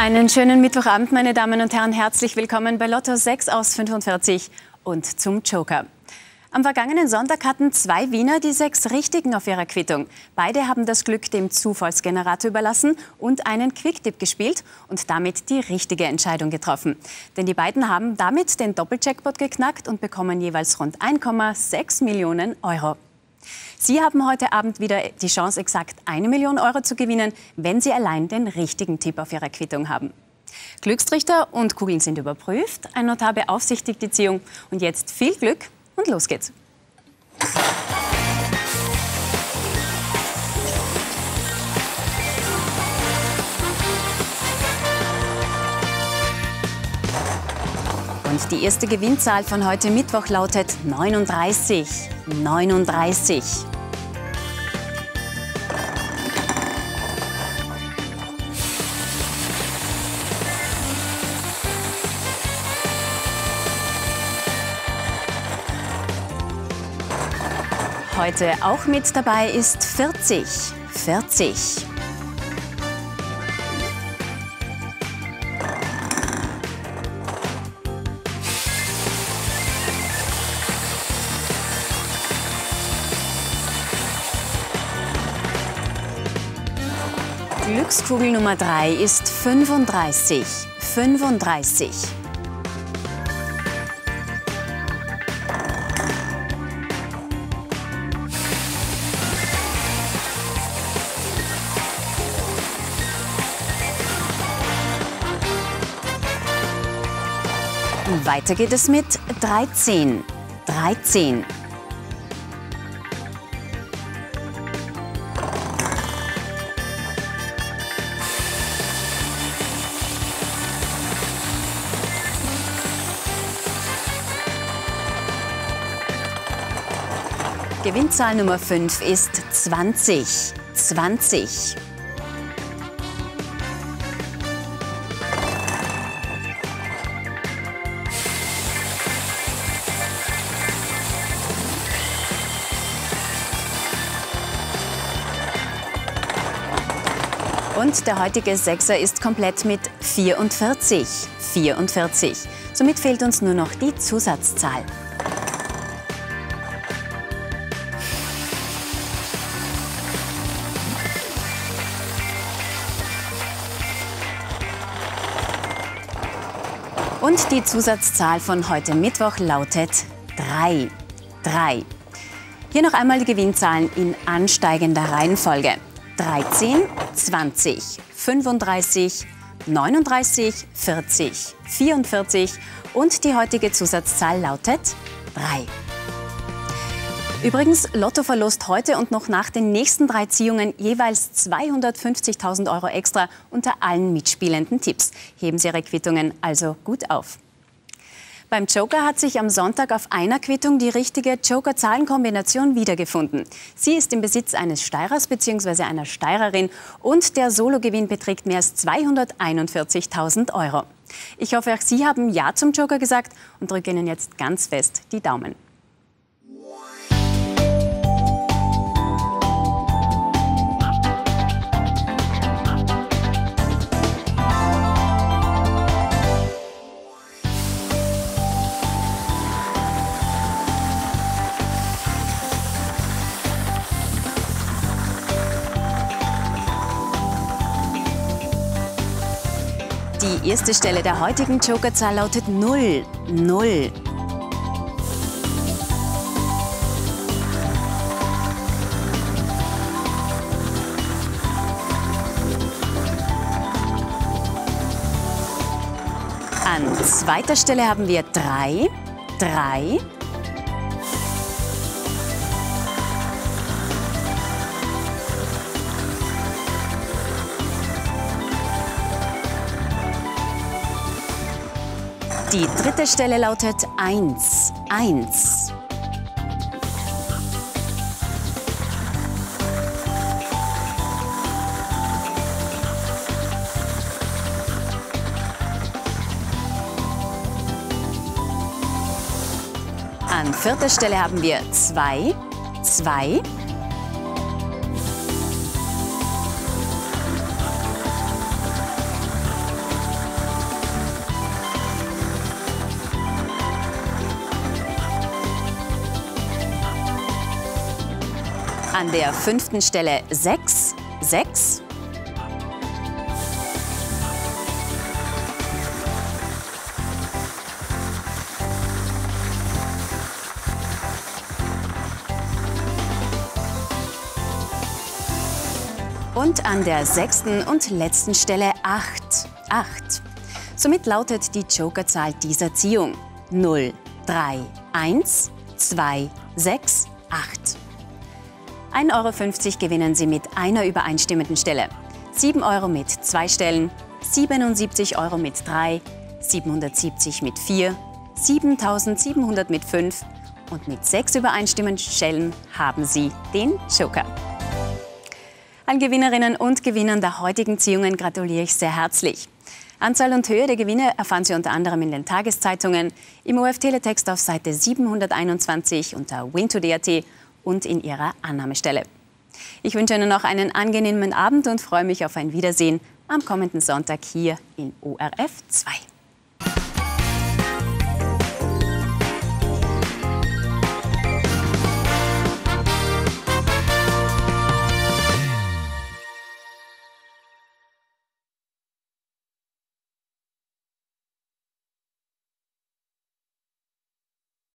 Einen schönen Mittwochabend, meine Damen und Herren. Herzlich willkommen bei Lotto 6 aus 45 und zum Joker. Am vergangenen Sonntag hatten 2 Wiener die 6 Richtigen auf ihrer Quittung. Beide haben das Glück dem Zufallsgenerator überlassen und einen Quicktip gespielt und damit die richtige Entscheidung getroffen. Denn die beiden haben damit den Doppeljackpot geknackt und bekommen jeweils rund 1,6 Millionen Euro. Sie haben heute Abend wieder die Chance, exakt 1 Million Euro zu gewinnen, wenn Sie allein den richtigen Tipp auf Ihrer Quittung haben. Glückstrichter und Kugeln sind überprüft, ein Notar beaufsichtigt die Ziehung und jetzt viel Glück und los geht's. Und die erste Gewinnzahl von heute Mittwoch lautet 39. 39. Heute auch mit dabei ist 40. 40. Glückskugel Nummer 3 ist 35. 35. Weiter geht es mit 13. 13. Gewinnzahl Nummer 5 ist 20. 20. Und der heutige Sechser ist komplett mit 44. 44. Somit fehlt uns nur noch die Zusatzzahl. Und die Zusatzzahl von heute Mittwoch lautet 3. 3. Hier noch einmal die Gewinnzahlen in ansteigender Reihenfolge. 13, 20, 35, 39, 40, 44 und die heutige Zusatzzahl lautet 3. Übrigens, Lotto verlost heute und noch nach den nächsten 3 Ziehungen jeweils 250.000 Euro extra unter allen mitspielenden Tipps. Heben Sie Ihre Quittungen also gut auf. Beim Joker hat sich am Sonntag auf einer Quittung die richtige Joker-Zahlenkombination wiedergefunden. Sie ist im Besitz eines Steirers bzw. einer Steirerin und der Sologewinn beträgt mehr als 241.000 Euro. Ich hoffe, auch Sie haben Ja zum Joker gesagt und drücke Ihnen jetzt ganz fest die Daumen. Die erste Stelle der heutigen Jokerzahl lautet 0. 0. An zweiter Stelle haben wir 3. 3. Die dritte Stelle lautet 1. 1. An vierter Stelle haben wir 2. 2. An der 5. Stelle 6, 6. Und an der 6. und letzten Stelle 8, 8. Somit lautet die Jokerzahl dieser Ziehung 0, 3, 1, 2, 6, 8. 1,50 € gewinnen Sie mit einer übereinstimmenden Stelle, 7 € mit 2 Stellen, 77 € mit 3, 770 mit 4, 7.700 mit 5 und mit 6 übereinstimmenden Stellen haben Sie den Joker. Allen Gewinnerinnen und Gewinnern der heutigen Ziehungen gratuliere ich sehr herzlich. Anzahl und Höhe der Gewinne erfahren Sie unter anderem in den Tageszeitungen, im ORF-Teletext auf Seite 721 unter win2.at und in Ihrer Annahmestelle. Ich wünsche Ihnen noch einen angenehmen Abend und freue mich auf ein Wiedersehen am kommenden Sonntag hier in ORF 2.